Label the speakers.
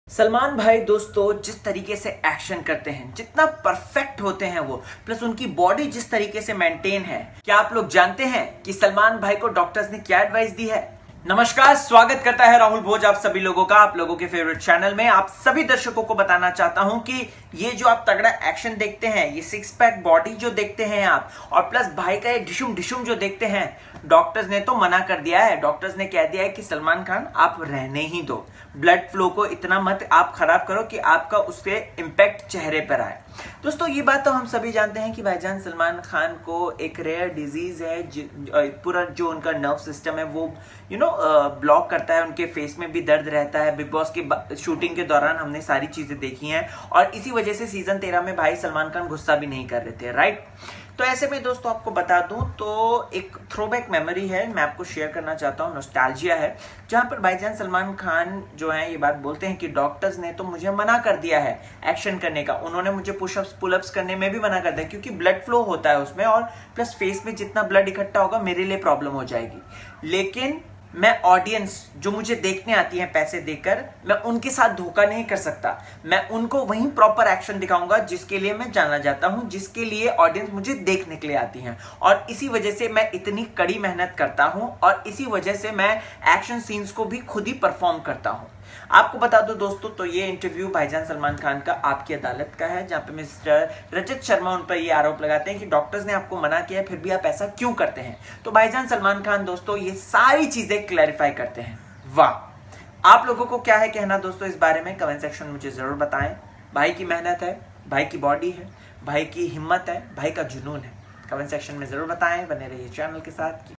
Speaker 1: सलमान भाई दोस्तों जिस तरीके से एक्शन करते हैं, जितना परफेक्ट होते हैं वो, प्लस उनकी बॉडी जिस तरीके से मेंटेन है, क्या आप लोग जानते हैं कि सलमान भाई को डॉक्टर्स ने क्या एडवाइस दी है? नमस्कार, स्वागत करता है राहुल भोज आप सभी लोगों का, आप लोगों के फेवरेट चैनल में। आप सभी दर्शकों को बताना चाहता हूं कि ये जो आप तगड़ा एक्शन देखते हैं, ये सिक्स पैक बॉडी जो देखते हैं आप, और प्लस भाई का ये डिशुम डिशुम जो देखते हैं, डॉक्टर्स ने तो मना कर दिया है। डॉक्टर्स ने कह दिया है कि सलमान खान आप रहने ही दो, ब्लड फ्लो को इतना मत आप खराब करो कि आपका उससे इंपैक्ट चेहरे पर आए। दोस्तों ये बात तो हम सभी जानते हैं कि भाईजान सलमान खान को एक रेयर डिजीज है, पूरा जो उनका नर्व सिस्टम है वो ब्लॉक करता है, उनके फेस में भी दर्द रहता है। बिग बॉस की शूटिंग के दौरान हमने सारी चीजें देखी हैं और इसी वजह से सीजन 13 में भाई सलमान खान गुस्सा भी नहीं कर रहे थे, राइट। तो ऐसे में दोस्तों आपको बता दूं तो एक थ्रोबैक मेमोरी है, मैं आपको शेयर करना चाहता हूं, नॉस्टैल्जिया है, जहां पर भाईजान सलमान खान जो है ये बात बोलते हैं कि डॉक्टर्स ने तो मुझे मना कर दिया है एक्शन करने का, उन्होंने मुझे पुशअप्स पुलअप्स करने में भी मना कर दिया क्योंकि ब्लड फ्लो होता है उसमें और प्लस फेस में जितना ब्लड इकट्ठा होगा मेरे लिए प्रॉब्लम हो जाएगी। लेकिन मैं ऑडियंस जो मुझे देखने आती है पैसे देकर, मैं उनके साथ धोखा नहीं कर सकता, मैं उनको वही प्रॉपर एक्शन दिखाऊंगा जिसके लिए मैं जाना जाता हूं, जिसके लिए ऑडियंस मुझे देखने के लिए आती है। और इसी वजह से मैं इतनी कड़ी मेहनत करता हूं और इसी वजह से मैं एक्शन सीन्स को भी खुद ही परफॉर्म करता हूं। आपको बता दो दोस्तों, तो ये इंटरव्यू भाईजान सलमान खान का आपकी अदालत का है, जहां पे मिस्टर रजत शर्मा उन पर ये आरोप लगाते हैं कि डॉक्टर्स ने आपको मना किया फिर भी आप ऐसा क्यों करते हैं। तो भाईजान सलमान खान दोस्तों ये सारी चीजें क्लैरिफाई करते हैं। वाह, आप लोगों को क्या है कहना दोस्तों इस बारे में? कमेंट सेक्शन में मुझे जरूर बताएं। भाई की मेहनत है, भाई की बॉडी है, भाई की हिम्मत है, भाई का जुनून है। कमेंट सेक्शन में जरूर बताएं। बने रहिए चैनल के साथ।